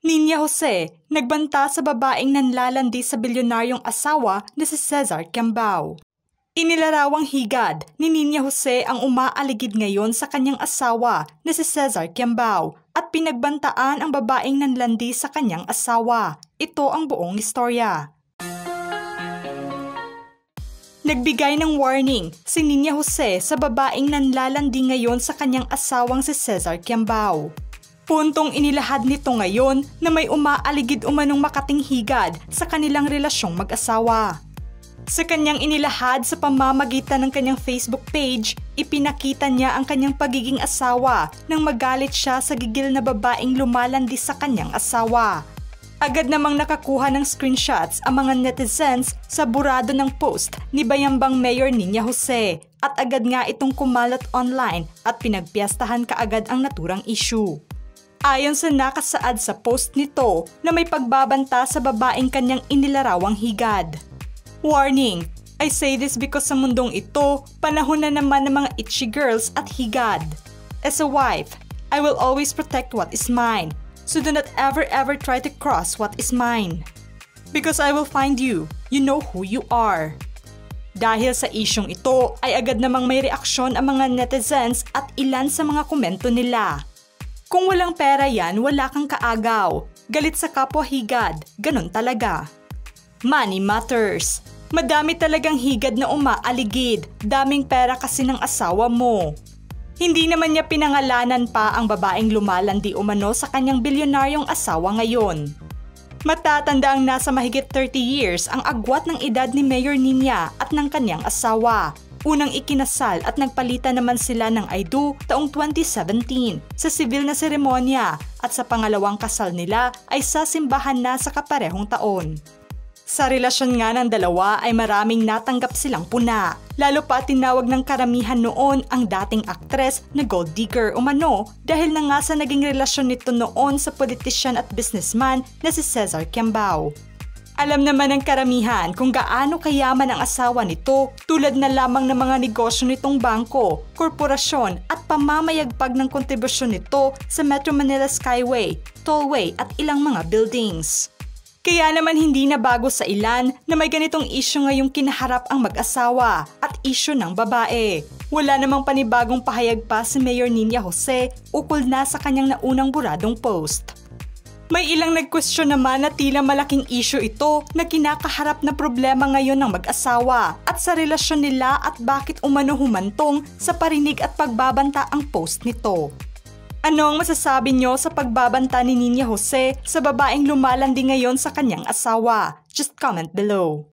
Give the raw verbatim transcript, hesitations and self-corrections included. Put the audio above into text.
Ninya Jose, nagbanta sa babaeng nanlalandi sa bilyonaryong asawa na si Cesar Kiambao. Inilarawang higad ni Ninya Jose ang umaaligid ngayon sa kanyang asawa na si Cesar Kiambao at pinagbantaan ang babaeng nanlandi sa kanyang asawa. Ito ang buong istorya. Nagbigay ng warning si Ninya Jose sa babaeng nanlalandi ngayon sa kanyang asawang si Cesar Kiambao. Puntong inilahad nito ngayon na may umaaligid umanong makating higad sa kanilang relasyong mag-asawa. Sa kanyang inilahad sa pamamagitan ng kanyang Facebook page, ipinakita niya ang kanyang pagiging asawa nang magalit siya sa gigil na babaeng lumalandi sa kanyang asawa. Agad namang nakakuha ng screenshots ang mga netizens sa burado ng post ni Bayambang Mayor Ninya Jose at agad nga itong kumalat online at pinagpiyastahan kaagad ang naturang issue. Ayon sa nakasaad sa post nito na may pagbabanta sa babaeng kanyang inilarawang higad. Warning! I say this because sa mundong ito, panahon na naman ng mga itchy girls at higad. As a wife, I will always protect what is mine, so do not ever ever try to cross what is mine. Because I will find you, you know who you are. Dahil sa isyong ito ay agad namang may reaksyon ang mga netizens at ilan sa mga komento nila. Kung walang pera yan, wala kang kaagaw. Galit sa kapwa higad, ganun talaga. Money matters. Madami talagang higad na umaaligid. Daming pera kasi ng asawa mo. Hindi naman niya pinangalanan pa ang babaeng lumalandi umano sa kanyang bilyonaryong asawa ngayon. Matatanda ang nasa mahigit thirty years ang agwat ng edad ni Mayor Ninya at ng kanyang asawa. Unang ikinasal at nagpalitan naman sila ng I D U taong twenty seventeen sa sibil na seremonya at sa pangalawang kasal nila ay sa simbahan na sa kaparehong taon. Sa relasyon nga ng dalawa ay maraming natanggap silang puna. Lalo pa tinawag ng karamihan noon ang dating aktres na gold digger umano dahil na nga sa naging relasyon nito noon sa politician at businessman na si Cesar Kiambao. Alam naman ng karamihan kung gaano kayaman ang asawa nito tulad na lamang ng mga negosyo nitong bangko, korporasyon at pamamayagpag ng kontribusyon nito sa Metro Manila Skyway, Tollway at ilang mga buildings. Kaya naman hindi na bago sa ilan na may ganitong isyu ngayong kinaharap ang mag-asawa at isyu ng babae. Wala namang panibagong pahayag pa si Mayor Ninya Jose ukol na sa kanyang naunang buradong post. May ilang nag-question naman na tila malaking issue ito na kinakaharap na problema ngayon ng mag-asawa at sa relasyon nila at bakit umano humantong sa parinig at pagbabanta ang post nito. Ano ang masasabi nyo sa pagbabanta ni Ninya Jose sa babaeng lumalandi ngayon sa kanyang asawa? Just comment below.